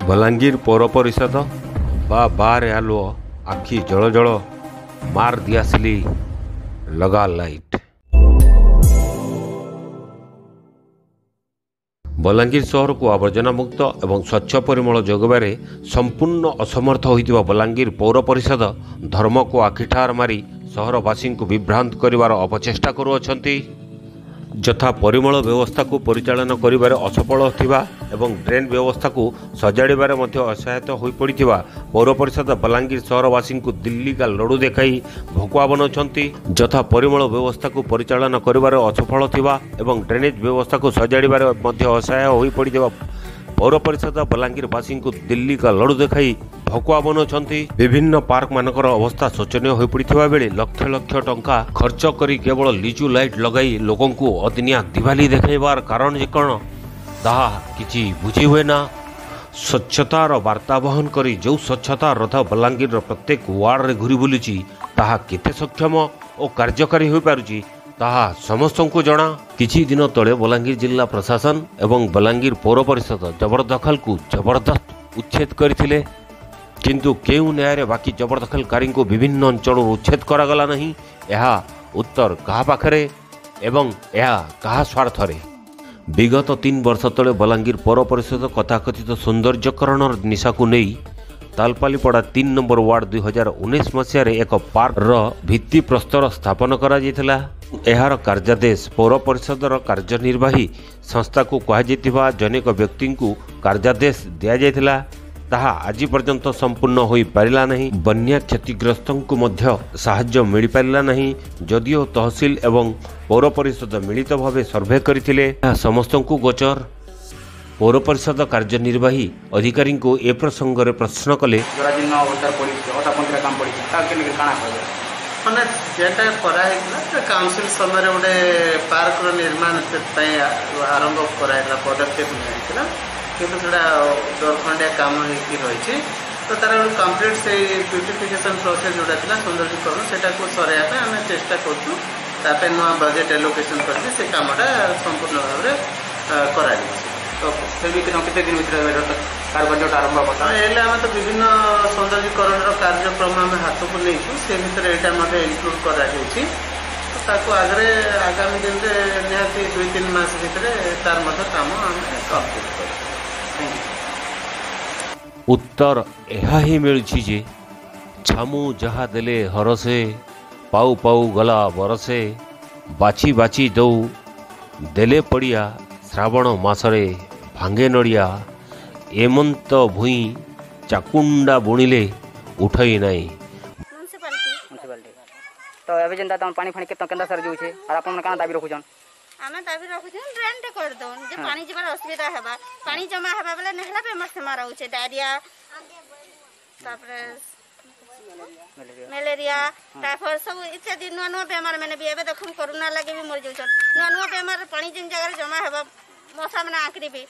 बलांगीर पौर परिषद बार आलुओ आखि जल जल मार दियासिली लगा लाइट। बलांगीर सहर को आवर्जना मुक्त एवं स्वच्छ परिमल जोगबार संपूर्ण असमर्थ होइतिबा बलांगीर पौर परिषद धर्म को आखिठार मारी सहरवासी को विभ्रांत करिवार अपचेष्टा करुअछंती। यथा परिमल व्यवस्था को परिचालन करिबार असफल थिबा एवं ड्रेन व्यवस्था को सजाड़िबार मध्य असहायत होई पड़िथिबा पौर परिषद बलांगीर सहरवासी को दिल्ली का लड़ू देखाई भकुआ बनौछंती। यथा परिमल व्यवस्था को परिचालन करिबार असफल थिबा एवं ड्रेनेज व्यवस्था को सजाड़िबार मध्य असहाय होई पड़िथिबा पौर परिषद बलांगीर वासी को दिल्ली का लड़ू देखाई भकुआ बनौछंती। विभिन्न पार्क मानकर अवस्था शोचनीय हो पड़िथिबा बेले लक्ष लक्ष टंका खर्च करी केवल लिचु लाइट लगाई लोकों को अदिनिया दिवाली देखाइबार कारण जे कौन ताहा किछि बुझी हुए ना। स्वच्छतार वार्ता बहन करी जो स्वच्छता रथ बलांगीर प्रत्येक वार्ड रे घुरी बुलुची ताहा केते सक्षम और कार्यकारी हो पारुची ताहा समस्तଙ୍କୁ जणा। किछि दिन तले बलांगीर जिला प्रशासन एवं बलांगीर पौर परिषद जबरदखल को जबरदस्त उच्छेद करथिले, किंतु केउ न्याय बाकी जबरदखलकारी को विभिन्न अंचल उच्छेद करागला नहीं। यह उत्तर कहा पाखरे एवं यह कहा स्वार्थरे। विगत 3 वर्ष तले बलांगीर पौर परिषद कथाकथित सौंदर्यकरण निशा को नहीं तालपालीपड़ा 3 नंबर वार्ड 2019 मसीह एक पार्क भित्ति प्रस्तर स्थापन करा जायथिला। एहार कार्यादेश पौर परिषदर कार्यनिर्वाही संस्था को कहुवा जनेक व्यक्ति को कार्यादेश दिया जायथिला ताहा आज पर्यंत संपूर्ण होई पारिला नहीं। बन्या क्षतिग्रस्त को मध्य साहाय्य मिल पारिला नहीं। जदियो तहसील एवं पौर परिषद मिलित भावे सर्वे करथिले समस्त को गोचर। पौर परिषद कार्यनिर्वाही अधिकारी को ए प्रसंग में प्रश्न कले मैंने जेटा काउंसिल समय गोटे पार्क निर्माण आरंभ कराइला पदक्षेप नहीं किंतु से दरखंडिया काम रही तो तार कम्प्लीट से ब्यूटिफिकेशन प्रोसेस जोटा था सौंदर्यकरण से सराइबा आम चेष्टा करें नुआ बजेट एलोकेशन करके कामटा संपूर्ण भाव में कर तो केते दिन भीतर कार्य आरंभ आम तो विभिन्न सौंदर्यकरण कार्यक्रम आम हाथ को नहीं से भीतर यहाँ इनक्लूड कर आगे आगामी दिन में निहाती 2-3 मास भीतर तार काम आम कम्प्लीट कर। उत्तर यह ही मिलुछि जे छामु जहा देले हरसे पाऊ पाऊ गला बरसे बाछी बाछी दौ देले पड़िया श्रावण मासरे भांगे नड़िया एमंत भूई चाकुंडा बुणिले उठई नाही। तो अभी जनता तम पानी फानी केतना केंदा सर जो छे और आपन काना दाबी रखु जन आमे दाबी रखु जन ड्रेन टे कर दो जे पानी जबर असुविधा हेबा पानी जमा हेबा बेले नहला पे मस्त मारा होचे डायरिया तापरे मलेरिया टाइफाइड सब इत्यादि नुआ नुआ बेमार मैंने भी एबे देखम कोरोना लगे भी मर जाउछन नुआ नुआ बेमार पानी जिन जगह जमा हेबा मौसा में आकरी भी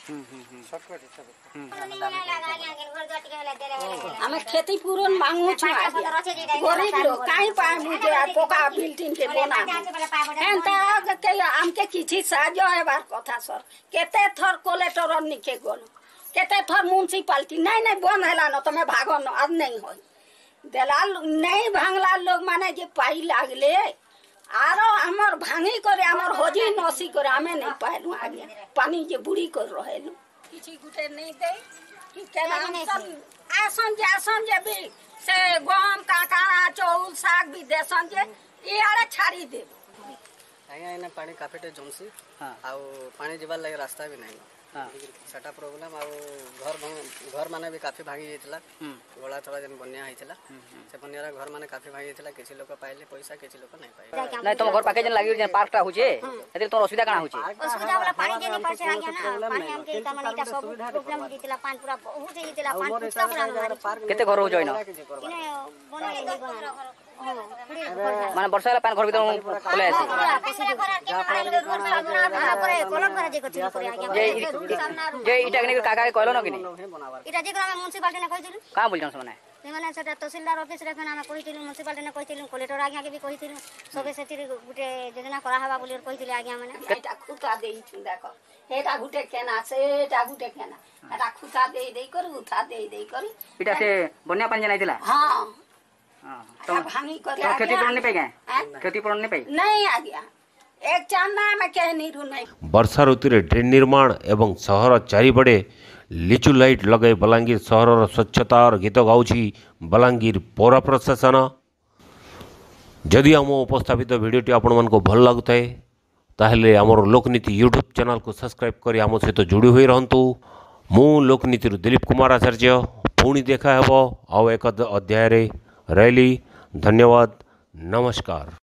हमें खेती पूरन मांगू छ गरीब लोग काई पाए मुझे पोका बिल्डिंग के बना एंता के आम के किछि साजो है बार कथा सर केते थर कलेक्टर निके गलो केते थर म्युनिसिपालिटी नहीं बंद हैला न तमे भागो न आज नहीं होई देला नहीं भांगला लोग माने जे पाई लागले आरो हमर भांगी करे हमर होजी नसी करे हमें नहीं पाइलु आगे पानी जे बुड़ी कर रहेलु किछि गुटे नहीं दे कि केना आसन जे भी से गम काकारा चौल साग भी देसन जे ई आरे छाड़ी दे आया एने पानी काफेटे जमसी आ पानी जीवार लगे रास्ता भी नहीं सेटा प्रॉब्लम आ घर माने भी काफी भांगी जाइतला गोला थोड़ा जन बन्या हितला से बन्यारा घर माने काफी भांगी जाइतला किछि लोक पाइले पैसा किछि लोक नहीं पाइले नहीं तुम घर पाके जन लागि जन पार्कटा होचे एते तोर असुविधा काना होचे असुविधा वाला पानी जे नहीं पड़ছে ना पानी हमके त माने इटा सब प्रॉब्लम दितला पानी पूरा हो जाइतला पानी पूरा केते घर हो जइनो इने बनले नहीं बना माने वर्षा वाला पानी घर भीतर पले जे इटा कने काका के कहलो न कि नहीं इटा जे ग्राम म्युनिसिपालिटी ने कहि दिलु का बोलछन सने ସେମାନେ ସେଟା ତହସିଲଦାର ଅଫିସରେ ଫେନ୍ ଆମେ କହିଥିଲୁ ମ୍ୟୁନିସିପାଲିଟିନେ କହିଥିଲୁ କଲେକ୍ଟର ଆଜ୍ଞାକେ ବି କହିଥିଲୁ ସବେ ସେଥିରେ ଗୋଟେ ଯୋଜନା କରାହେବା ବୋଲି କହିଥିଲେ ଆଜ୍ଞା ମାନେ ଏଇଟା ଖୁତା ଦେଇଛୁ ଦେଖ ଏଇଟା ଗୋଟେ କେନା ସେଟା ଗୋଟେ କେନା ଏଟା ଖୁତା ଦେଇ କରି ଉଠା ଦେଇ କରି ଏଇଟା ସେ ବନ୍ୟା ପାଣି ଯାଇଥିଲା ହଁ ତ ଭାଙ୍ଗି କରି କ୍ଷତିପୂରଣ ନେଇ ପାଇ କ୍ଷତିପୂରଣ ନେଇ ପାଇ नहीं आज्ञा एक चांदा में कह नीरू नहीं ବର୍ଷା ଋତୁରେ ଡ୍ରେନ୍ ନିର୍ମାଣ ଏବଂ ସହର ଚାରିପଟେ ଲିଚୁ ଲାଇଟ୍ ଲଗାଇ ବଲାଙ୍ଗୀର ସହରର ସ୍ୱଚ୍ଛତାର ଗୀତ ଗାଉଛି ବଲାଙ୍ଗୀର ପୌର ପ୍ରଶାସନ। ଯଦି ଆମ ଉପସ୍ଥାପିତ ଭିଡ଼ିଓଟି ଆପଣମାନଙ୍କୁ ଭଲ ଲାଗୁଥାଏ ତାହେଲେ ଆମର ଲୋକନୀତି ୟୁଟ୍ୟୁବ୍ ଚ୍ୟାନେଲକୁ ସବସ୍କ୍ରାଇବ୍ କରି ଆମ ସହିତ ଯୋଡ଼ି ହୋଇ ରହନ୍ତୁ। ମୁଁ ଲୋକନୀତିରୁ ଦିଲ୍ଲୀପ କୁମାର ଆଚାର୍ଯ୍ୟ। ପୁଣି ଦେଖା ହେବ ଆଉ ଏକ ଅଧ୍ୟାୟରେ। ରହିଲି, ଧନ୍ୟବାଦ, ନମସ୍କାର।